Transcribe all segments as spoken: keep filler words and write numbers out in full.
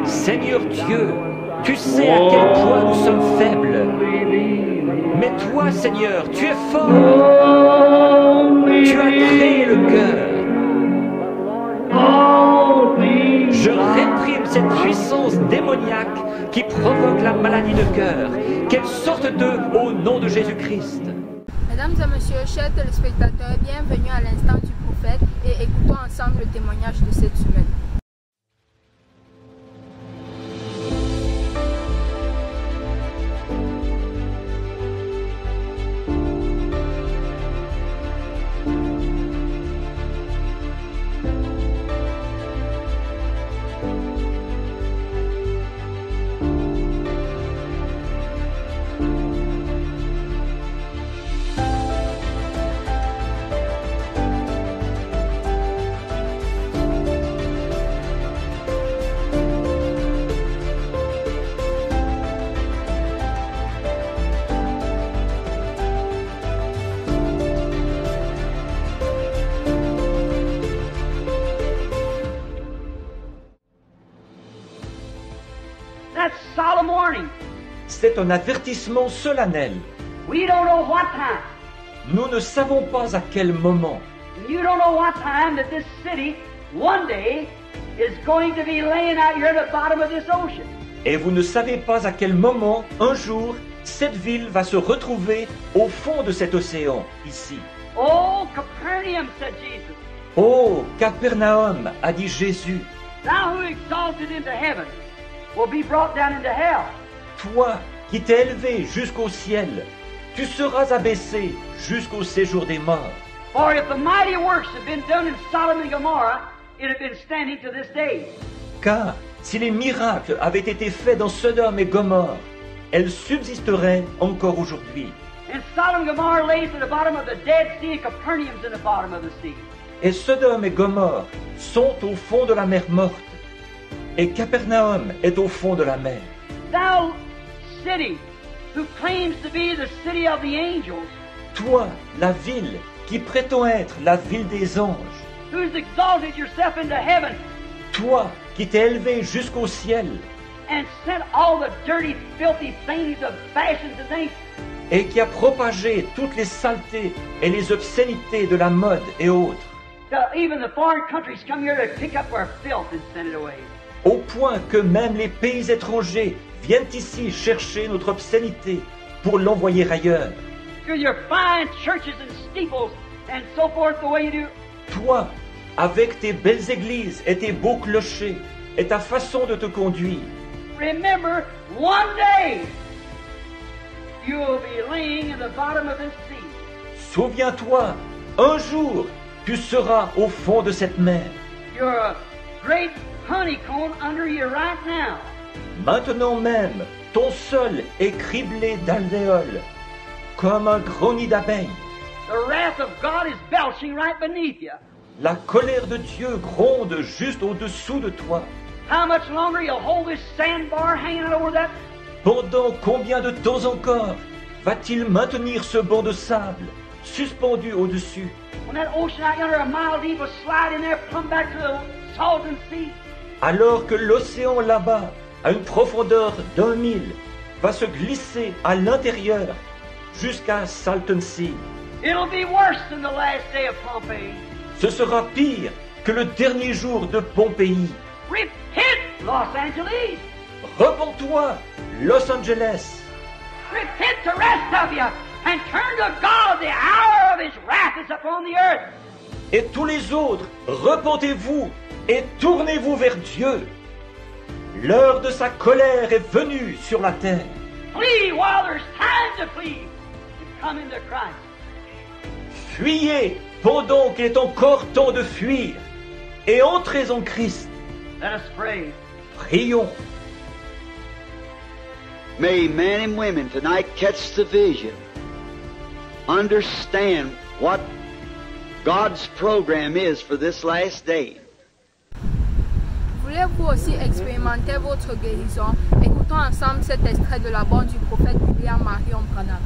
Seigneur Dieu, tu sais à quel point nous sommes faibles. Mais toi, Seigneur, tu es fort. Tu as créé le cœur. Je réprime cette puissance démoniaque qui provoque la maladie de cœur. Qu'elle sorte d'eux au nom de Jésus-Christ. Mesdames et messieurs, chers téléspectateurs, bienvenue à l'instant du prophète et écoutons ensemble le témoignage de cette semaine. C'est un avertissement solennel. We don't know what time. Nous ne savons pas à quel moment. You don't know what time that this city one day is going to be laying out here at the bottom of this ocean. Et vous ne savez pas à quel moment, un jour, cette ville va se retrouver au fond de cet océan, ici. Oh, Capernaum, said Jesus. Oh, Capernaum, a dit Jésus. Thou who exalted into heaven will be brought down into hell. Toi qui t'es élevé jusqu'au ciel, tu seras abaissé jusqu'au séjour des morts. For if the mighty works had been done in Sodom and Gomorrah, it had been standing to this day. Car si les miracles avaient été faits dans Sodome et Gomorrhe, elles subsisteraient encore aujourd'hui. And Sodom and Gomorrah lays at the bottom of the Dead Sea, and Capernaum's in the bottom of the sea. Et Sodome et Gomorrhe sont au fond de la mer morte, et Capernaum est au fond de la mer. Thou city who claims to be the city of the angels, toi, la ville qui prétend être la ville des anges, who's exalted yourself into heaven, toi qui t'es élevé jusqu'au ciel, and sent all the dirty, filthy things of fashions and things, et qui a propagé toutes les saletés et les obscénités de la mode et autres, to even the foreign countries come here to pick up our filth and send it away. Au point que même les pays étrangers viennent ici chercher notre obscénité pour l'envoyer ailleurs. Your fine churches and steeples and so forth, the way you do. Toi, avec tes belles églises et tes beaux clochers et ta façon de te conduire. Remember, one day you'll be laying in the bottom of this sea. Souviens-toi, un jour tu seras au fond de cette mer. You're a great honeycomb under you right now. Maintenant même, ton sol est criblé d'alvéoles, comme un gros nid d'abeilles. The wrath of God is belching right beneath you. La colère de Dieu gronde juste au-dessous de toi. How much longer you'll hold this sandbar hanging out over that? Pendant combien de temps encore va-t-il maintenir ce banc de sable suspendu au-dessus? When that ocean out yonder a mile deep will slide in there, plumb back to the Salton Sea. Alors que l'océan là-bas, à une profondeur d'un mille, va se glisser à l'intérieur jusqu'à Salton Sea. It'll be worse than the last day of Pompeii. Ce sera pire que le dernier jour de Pompéi. Repent, Los Angeles. Repens-toi, Los Angeles. Repent, the rest of you, and turn to God. The hour of His wrath is upon the earth. Et tous les autres, repentez-vous et tournez-vous vers Dieu. L'heure de sa colère est venue sur la terre. Flee while there's time to flee, and come into Christ. Fuyez pendant qu'il est encore temps de fuir, et entrez en Christ. Let us pray. Prions. May men and women tonight catch the vision, understand what God's program is for this last day. Voulez-vous aussi expérimenter votre guérison? Écoutons ensemble cet extrait de la bande du prophète William Marion Branham.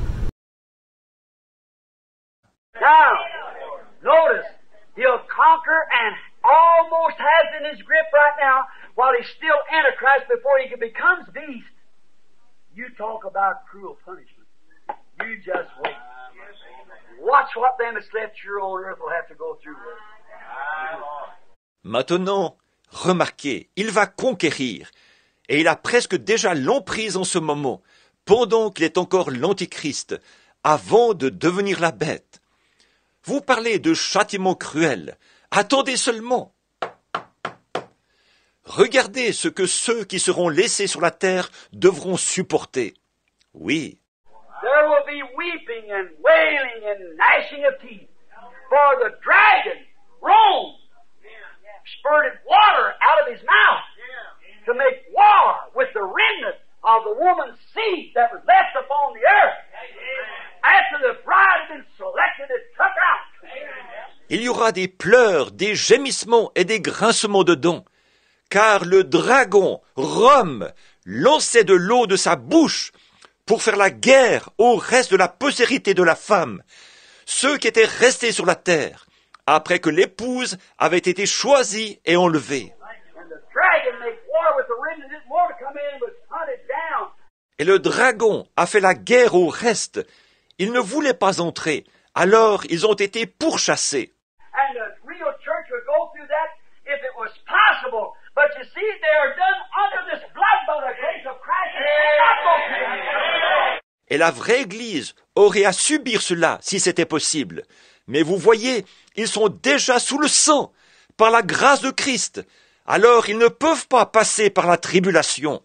Now, notice, he'll conquer and almost has in his grip right now while he's still Antichrist before he becomes beast. You talk about cruel punishment. You just wait. Watch what them that's left here on earth will have to go through with. Maintenant, remarquez, il va conquérir, et il a presque déjà l'emprise en ce moment, pendant qu'il est encore l'Antichrist, avant de devenir la bête. Vous parlez de châtiment cruel. Attendez seulement. Regardez ce que ceux qui seront laissés sur la terre devront supporter. Oui. There will be weeping and wailing and gnashing of teeth, for the dragon, Rome, spurted water out of his mouth to make war with the remnant of the woman's seed that was left upon the earth. After the bride had been selected and took out. Il y aura des pleurs, des gémissements et des grincements de dents, car le dragon, Rome, lançait de l'eau de sa bouche pour faire la guerre au reste de la postérité de la femme, ceux qui étaient restés sur la terre, après que l'épouse avait été choisie et enlevée. Et le dragon a fait la guerre au reste. Ils ne voulaient pas entrer, alors ils ont été pourchassés. Et la vraie Église aurait à subir cela si c'était possible. Mais vous voyez, ils sont déjà sous le sang, par la grâce de Christ. Alors ils ne peuvent pas passer par la tribulation.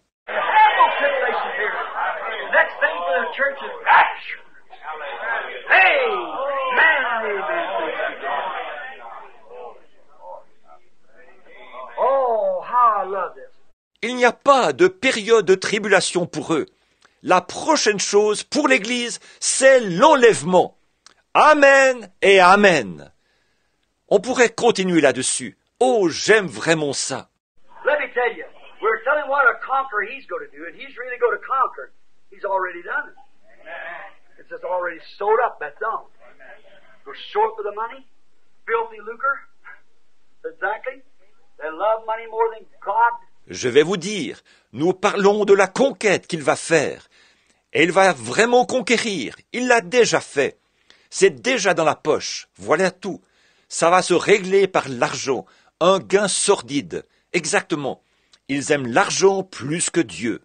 Il n'y a pas de période de tribulation pour eux. La prochaine chose pour l'Église, c'est l'enlèvement. Amen et Amen. On pourrait continuer là-dessus. Oh, j'aime vraiment ça. Let me tell you, we're telling what a conqueror he's going to do, and he's really going to conquer. He's already done it. It's just already sewed up, that's all. Go short with the money, filthy lucre. Exactly. They love money more than God. Je vais vous dire, nous parlons de la conquête qu'il va faire. Et il va vraiment conquérir. Il l'a déjà fait. C'est déjà dans la poche. Voilà tout. Ça va se régler par l'argent. Un gain sordide. Exactement. Ils aiment l'argent plus que Dieu.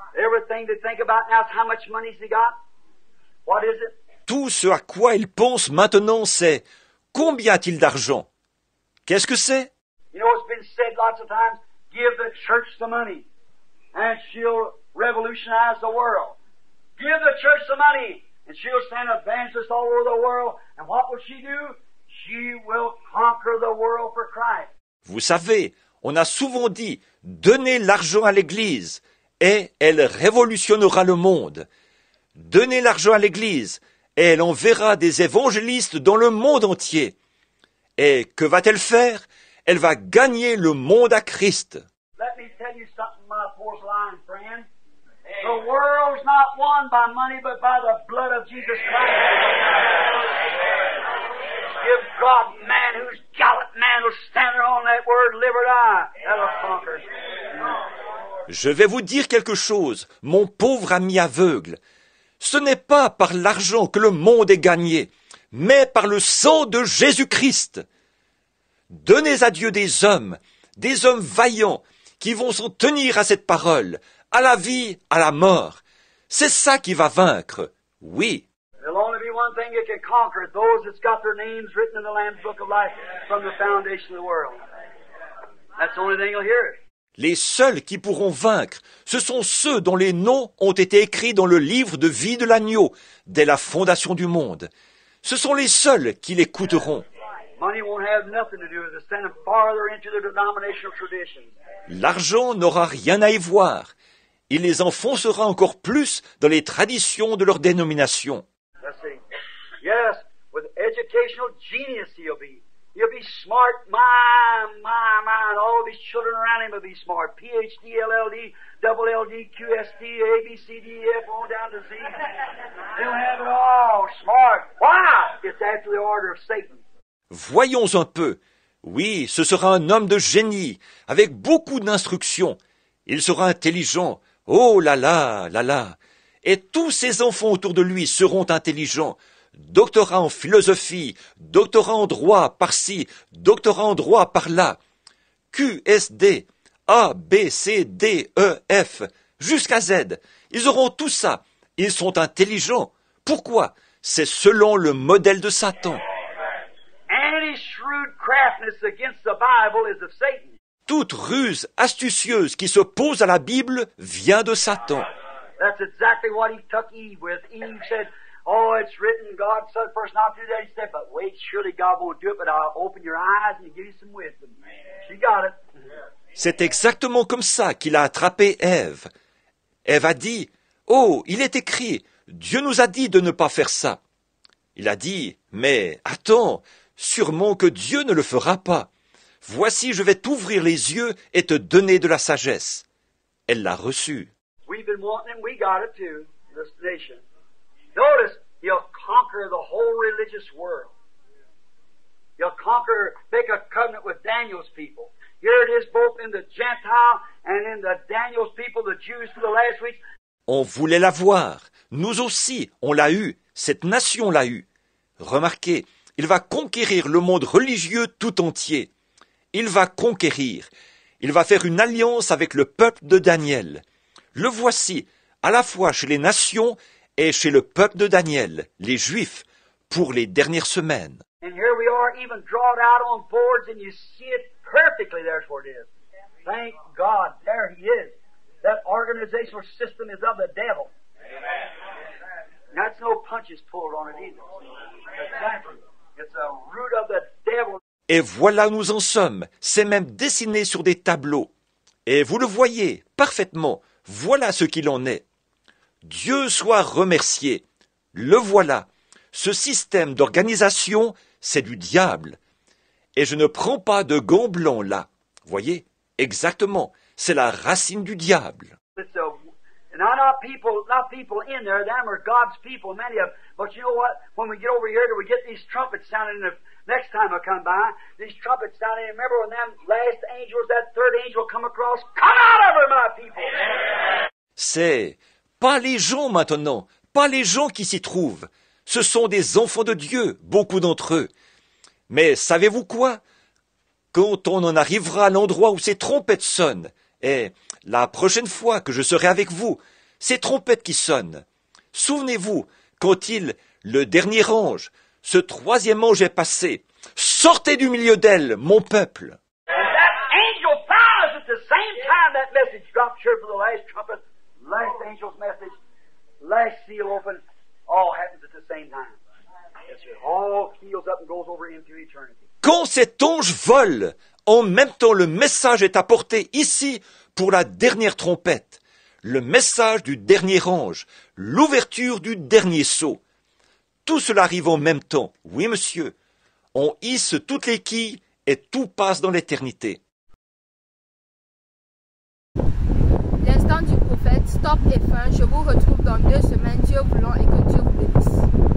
Tout ce à quoi ils pensent maintenant, c'est combien a-t-il d'argent? Qu'est-ce que c'est? Give the church the money, and she'll revolutionize the world. Give the church the money, and she'll send evangelists all over the world. And what will she do? She will conquer the world for Christ. Vous savez, on a souvent dit, donnez l'argent à l'Église, et elle révolutionnera le monde. Donnez l'argent à l'Église, et elle enverra des évangélistes dans le monde entier. Et que va-t-elle faire? Elle va gagner le monde à Christ. Let me tell you something, my porcelain friend. The world's not won by money, but by the blood of Jesus Christ. Give God man whose gallant man will stand there on that word, live or die. That'll conquer. Je vais vous dire quelque chose, mon pauvre ami aveugle. Ce n'est pas par l'argent que le monde est gagné, mais par le sang de Jésus-Christ. Donnez à Dieu des hommes, des hommes vaillants, qui vont s'en tenir à cette parole, à la vie, à la mort. C'est ça qui va vaincre, oui. Les seuls qui pourront vaincre, ce sont ceux dont les noms ont été écrits dans le livre de vie de l'agneau, dès la fondation du monde. Ce sont les seuls qui l'écouteront. L'argent n'aura rien à y voir. Il les enfoncera encore plus dans les traditions de leur dénomination. Yes, with educational genius he'll be. He'll be smart, my, my, my, and all of his children around him will be smart. P H D, L L D, double L D, Q S T, A, B, C, D, E, F, on down to Z. They'll have it all smart. Why? It's after the order of Satan. Voyons un peu. Oui, ce sera un homme de génie, avec beaucoup d'instructions. Il sera intelligent. Oh là là, là là. Et tous ses enfants autour de lui seront intelligents. Doctorat en philosophie, doctorat en droit par-ci, doctorat en droit par-là. Q, S, D, A, B, C, D, E, F, jusqu'à Z. Ils auront tout ça. Ils sont intelligents. Pourquoi? C'est selon le modèle de Satan. Any shrewd craftiness against the Bible is of Satan. Toute ruse astucieuse qui s'oppose à la Bible vient de Satan. That's exactly what he took Eve with. Eve said, oh, it's written, God said first not to do that. He said, but wait, surely God won't do it, but I'll open your eyes and give you some wisdom. She got it. C'est exactement comme ça qu'il a attrapé Ève. Ève a dit, oh, il est écrit, Dieu nous a dit de ne pas faire ça. Il a dit, mais attends, sûrement que Dieu ne le fera pas. Voici, je vais t'ouvrir les yeux et te donner de la sagesse. Elle l'a reçu. We've been wanting it, we got it too, this nation. Notice, he'll conquer the whole religious world. He'll conquer, make a covenant with Daniel's people. Here it is both in the Gentile and in the Daniel's people, the Jews for the last week. On voulait la voir. Nous aussi, on l'a eu. Cette nation l'a eu. Remarquez, il va conquérir le monde religieux tout entier. Il va conquérir. Il va faire une alliance avec le peuple de Daniel. Le voici, à la fois chez les nations et chez le peuple de Daniel, les Juifs, pour les dernières semaines. And here we are, even drawn out on boards, and you see it perfectly. There's where it is. Thank God, there he is. That organizational system is of the devil. Amen. That's no punches pulled on it either. Exactly. It's a root of the devil. Et voilà où nous en sommes. C'est même dessiné sur des tableaux. Et vous le voyez parfaitement. Voilà ce qu'il en est. Dieu soit remercié. Le voilà. Ce système d'organisation, c'est du diable. Et je ne prends pas de gants blancs là. Voyez, exactement. C'est la racine du diable. It's a, now not people, not people in there. Them are God's people, many of them. But you know what? When we get over here, we get these trumpets sounding. The next time I come by, these trumpets sounding. Remember when them last angels, that third angel, come across? Come out of her, my people. C'est pas les gens maintenant, pas les gens qui s'y trouvent. Ce sont des enfants de Dieu, beaucoup d'entre eux. Mais savez-vous quoi? Quand on en arrivera à l'endroit où ces trompettes sonnent, et la prochaine fois que je serai avec vous, ces trompettes qui sonnent, souvenez-vous, quand il, le dernier ange, ce troisième ange est passé, sortez du milieu d'elle, mon peuple. And that angel fires at the same time that message dropped here for the last trumpet, last angel's message, last seal open, all happens at the same time. Yes, sir. All heals up and goes over into eternity. Quand cet ange vole, en même temps le message est apporté ici pour la dernière trompette, le message du dernier ange, l'ouverture du dernier sceau. Tout cela arrive en même temps, oui monsieur. On hisse toutes les quilles et tout passe dans l'éternité. L'instant du prophète, stop et fin, je vous retrouve dans deux semaines, Dieu voulant, et que Dieu vous bénisse.